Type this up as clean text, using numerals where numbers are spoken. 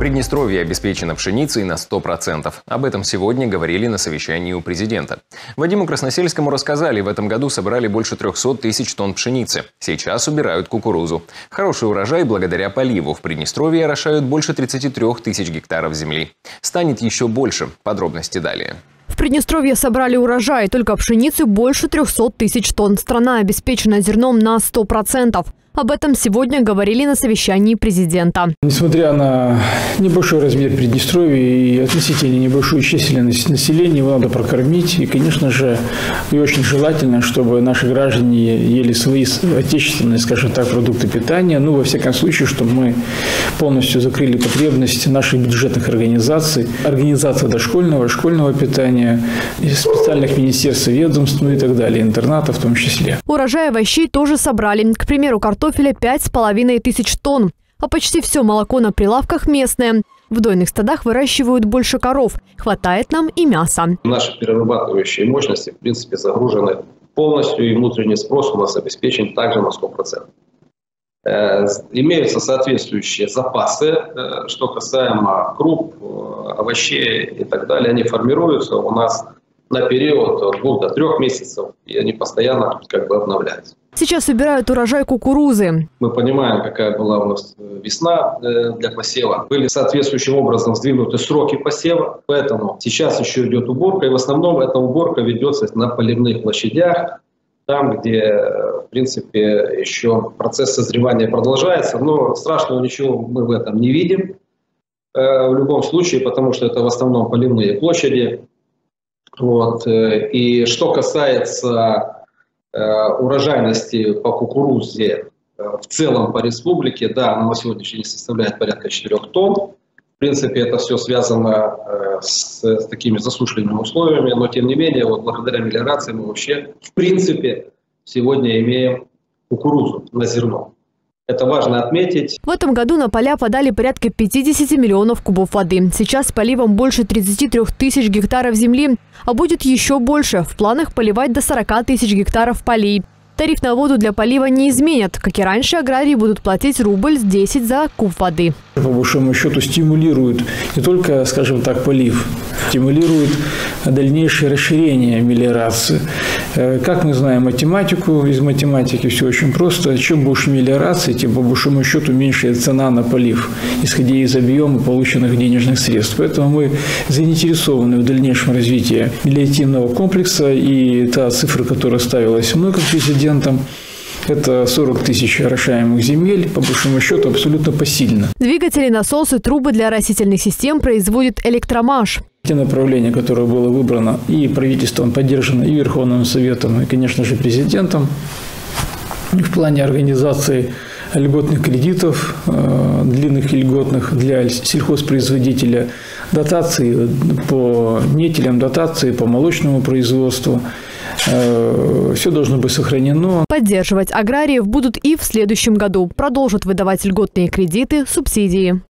Приднестровье обеспечено пшеницей на 100%. Об этом сегодня говорили на совещании у президента. Вадиму Красносельскому рассказали, в этом году собрали больше 300 тысяч тонн пшеницы. Сейчас убирают кукурузу. Хороший урожай благодаря поливу. В Приднестровье орошают больше 33 тысяч гектаров земли. Станет еще больше. Подробности далее. В Приднестровье собрали урожай, только пшеницы больше 300 тысяч тонн. Страна обеспечена зерном на 100%. Об этом сегодня говорили на совещании президента. Несмотря на небольшой размер Приднестровья и относительно небольшую численность населения, его надо прокормить. И, конечно же, и очень желательно, чтобы наши граждане ели свои отечественные, скажем так, продукты питания. Ну, во всяком случае, чтобы мы полностью закрыли потребности наших бюджетных организаций, организации дошкольного, школьного питания, специальных министерств, ведомств, ну и так далее, интернатов в том числе. Урожай овощей тоже собрали. К примеру, картофеля 5,5 тысяч тонн. А почти все молоко на прилавках местное. В дойных стадах выращивают больше коров. Хватает нам и мяса. Наши перерабатывающие мощности, в принципе, загружены полностью, и внутренний спрос у нас обеспечен также на 100%. Имеются соответствующие запасы, что касаемо круп, овощей и так далее. Они формируются у нас на период от 2 до 3 месяцев, и они постоянно обновляются. Сейчас убирают урожай кукурузы. Мы понимаем, какая была у нас весна для посева. Были соответствующим образом сдвинуты сроки посева, поэтому сейчас еще идет уборка, и в основном эта уборка ведется на поливных площадях, там, где, в принципе, еще процесс созревания продолжается, но страшного ничего мы в этом не видим в любом случае, потому что это в основном поливные площади. И что касается урожайности по кукурузе в целом по республике, да, она на сегодняшний день составляет порядка 4 тонн. В принципе, это все связано с такими засушливыми условиями, но тем не менее, благодаря мелиорации мы вообще, в принципе, сегодня имеем кукурузу на зерно. Это важно отметить. В этом году на поля подали порядка 50 миллионов кубов воды. Сейчас с поливом больше 33 тысяч гектаров земли, а будет еще больше. В планах поливать до 40 тысяч гектаров полей. Тариф на воду для полива не изменят. Как и раньше, аграрии будут платить рубль 10 за куб воды. По большому счету стимулирует не только, скажем так, полив, стимулирует дальнейшее расширение мелиорации. Как мы знаем математику, из математики все очень просто. Чем больше мелиорации, тем по большому счету меньше цена на полив, исходя из объема полученных денежных средств. Поэтому мы заинтересованы в дальнейшем развитии мелиоративного комплекса. И та цифра, которая ставилась мной как президентом, это 40 тысяч орошаемых земель, по большому счету, абсолютно посильно. Двигатели, насосы, трубы для оросительных систем производит Электромаш. Те направления, которые было выбрано и правительством, поддержано и Верховным Советом, и, конечно же, президентом, в плане организации льготных кредитов, длинных и льготных для сельхозпроизводителя, дотации по нетелям, дотации по молочному производству. Все должно быть сохранено. Поддерживать аграриев будут и в следующем году. Продолжат выдавать льготные кредиты, субсидии.